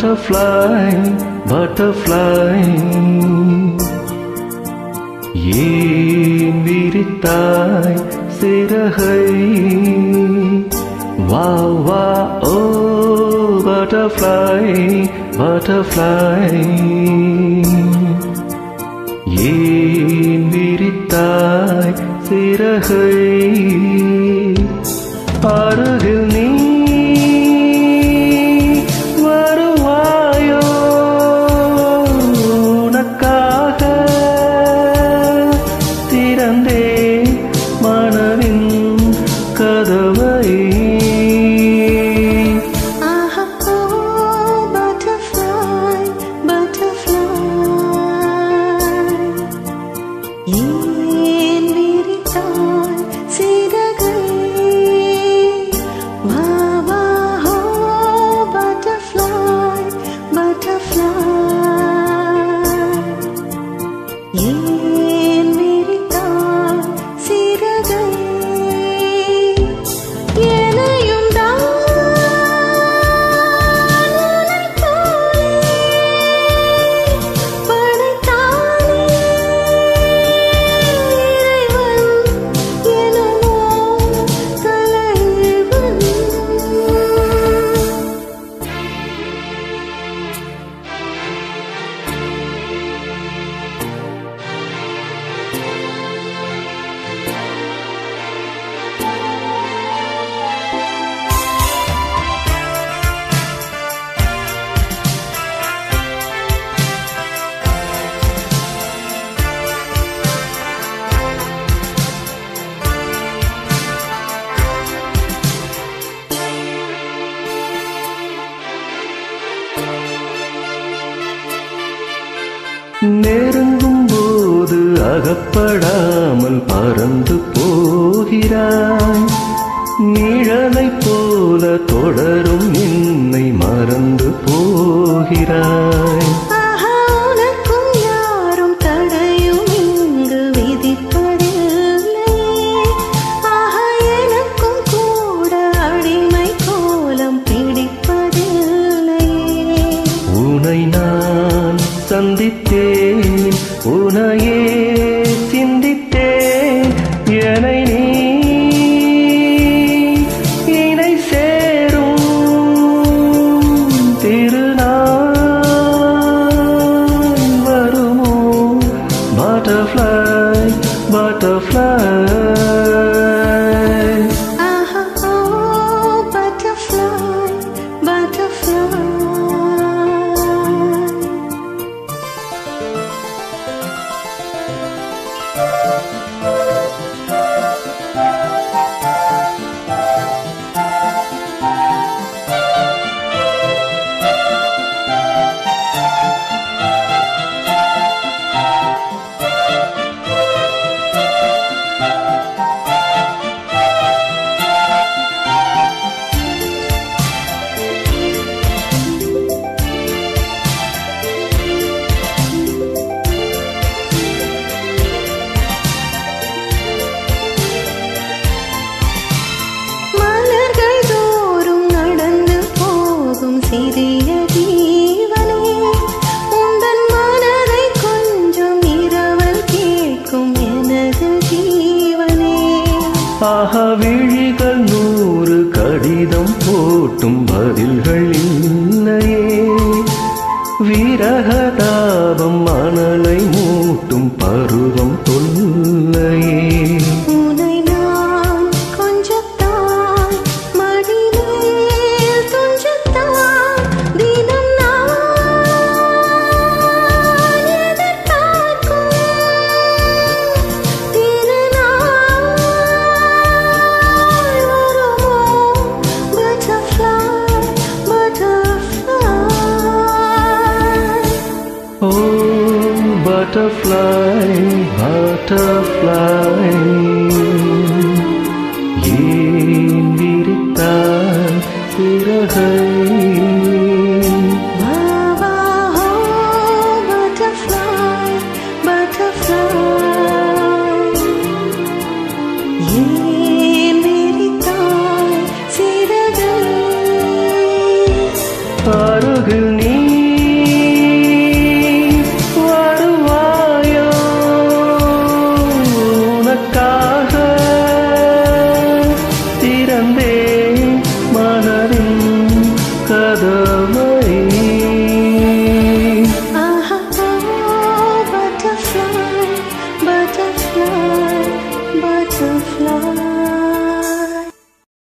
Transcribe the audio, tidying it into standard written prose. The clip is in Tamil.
butterfly, butterfly. ஏன் விரித்தாய் சிறகை வா வா ஓ butterfly, butterfly. ஏன் விரித்தாய் சிறகை அருகில் நீ வருவாயோ உனக்காக திறந்தே மனதின் கதவை. நெருங்கும் போது அகப்படாமல் பறந்து போகிறாய். நிழலைப் போல தொடரும் என்னை மறந்து போகிறாய். உனக்கும் யாரும் தடையும் இங்கு விதிப்பதில்லை. எனக்கும் கூட அடிமை கோலம் பிடிப்பதில்லை. உனை நான் சந்தித்தேன், உனையே சிந்தித்தேன். என்னை நீ இணை சேரும் திருநாள் வருமோ? Butterfly, butterfly. Butterfly, butterfly. சிறிய ஜீவனே, உந்தன் மனதை கொஞ்சம் இரவல் கேட்கும் எனது ஜீவனே. விழிகள் 100 கடிதம் போட்டும் பதில்கள் இல்லையே. விரகதாபம் மணலை மூட்டும் பருவம் தொல்லையே. Butterfly, butterfly.